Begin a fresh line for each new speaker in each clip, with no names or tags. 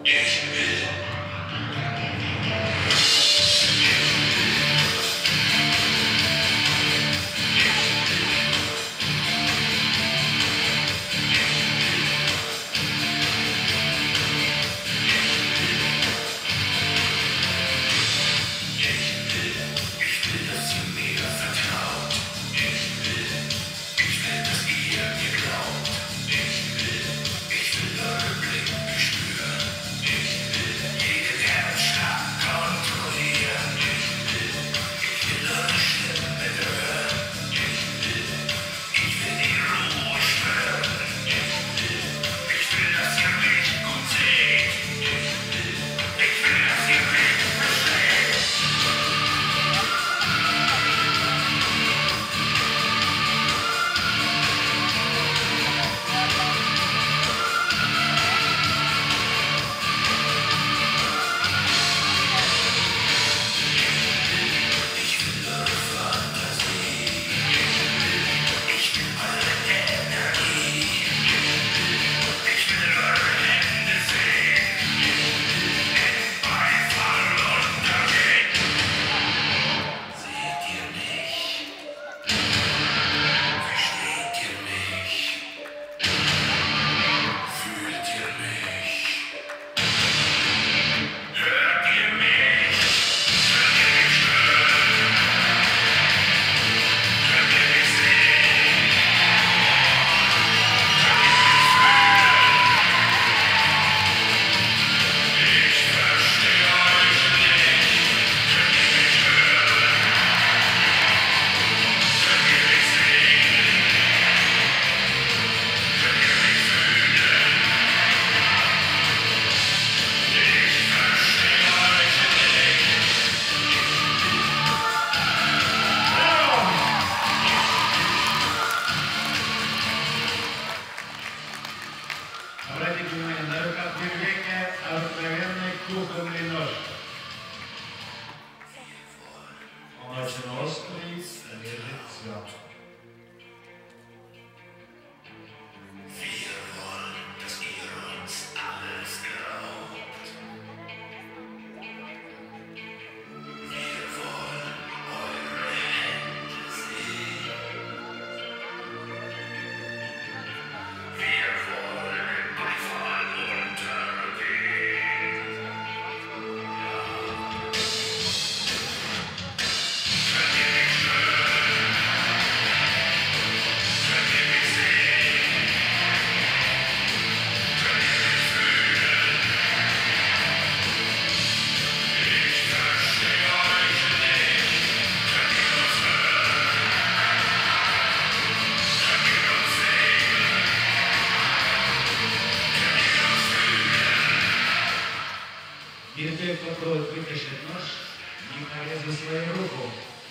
Если попробует вытащить нож, не порезай свою руку.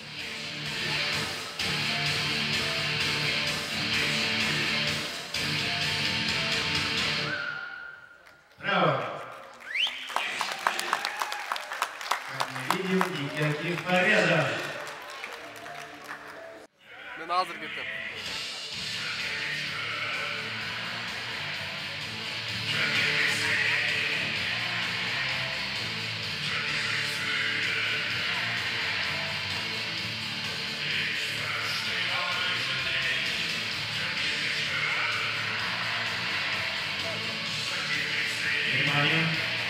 Браво! Как мы видим, никаких порезов.
Yoga Ergigit.
Внимание!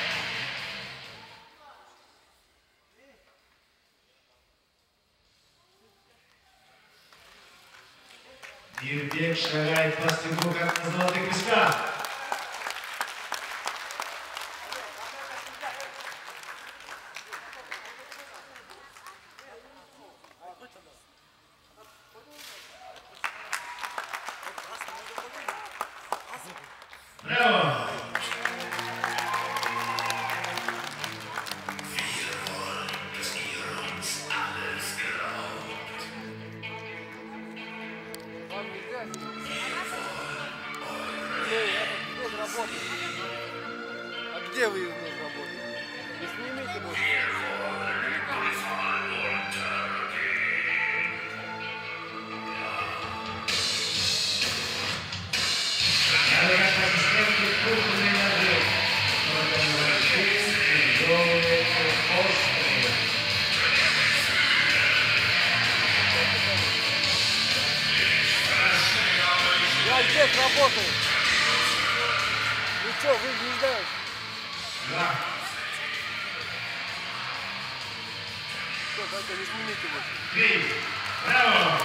Ирбек шагает по стеклу, как на золотых песках. Браво!
А где вы из них работаете? Вы снимите больше.
Надо как ассистент культурной энергии.
что, вы не знаете?
Да.
Что, только не снимите больше.
3. Браво!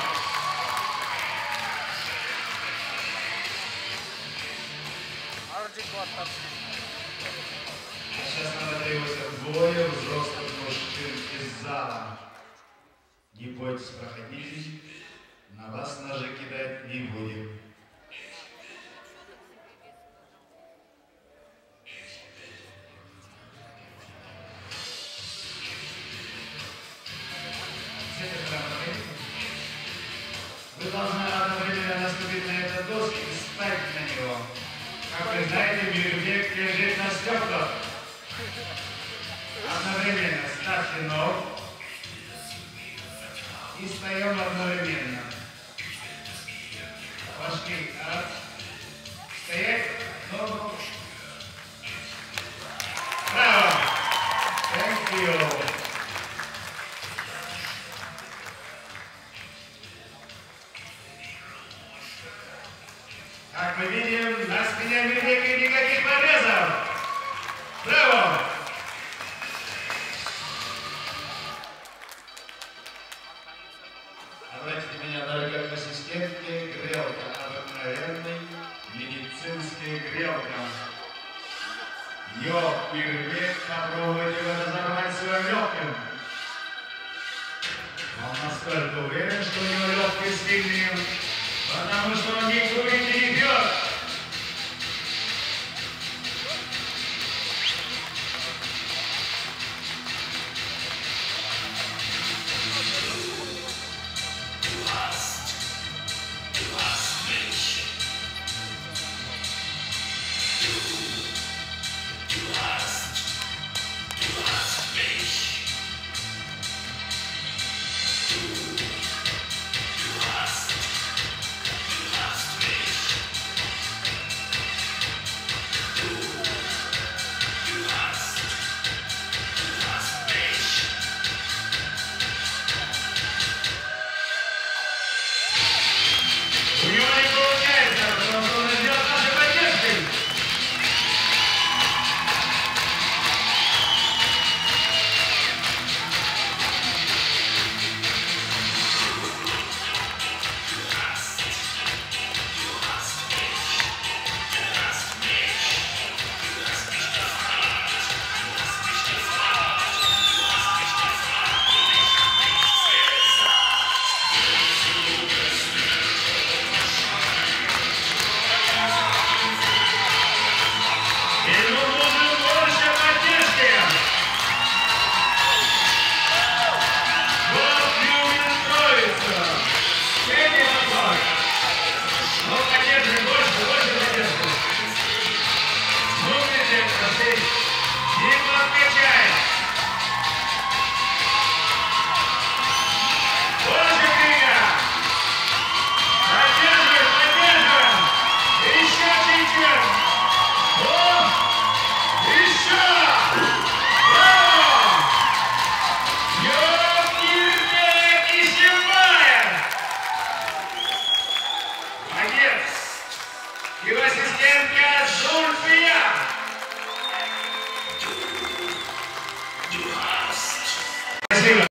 Сейчас надо требуется двое взрослых мужчин из зала. Не бойтесь, проходите. На вас ножи кидать не будем. Вы должны одновременно наступить на этот доску и встать на него. Как вы знаете, Мирбек лежит на стеклах. Одновременно ставьте ног и встаем одновременно. Пошли. Раз. Стоять. Ногу. Браво! Thank you. Как мы видим, на спине Мирбека никаких порезов. Браво! Обратите меня, дорогие ассистентки, грелка, обыкновенный медицинский грелка. Йога Эргигит, попробуйте его разорвать своим легким. Он настолько уверен, что у него легкие сильные, потому что он не курит и не пьет. Его ассистентка Зульфия. Спасибо.